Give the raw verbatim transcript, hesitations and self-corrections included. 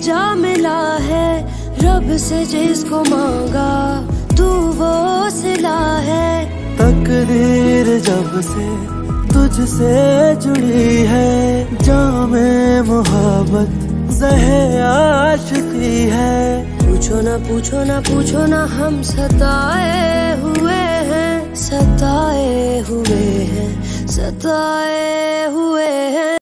जा मिला है, रब से जिसको मांगा तू वो सिला है। तकदीर जब से तुझसे जुड़ी है, जामे मोहब्बत ज़हे आशिकी है। पूछो ना पूछो ना पूछो ना हम सताए हुए हैं, सताए हुए हैं, सताए हुए हैं।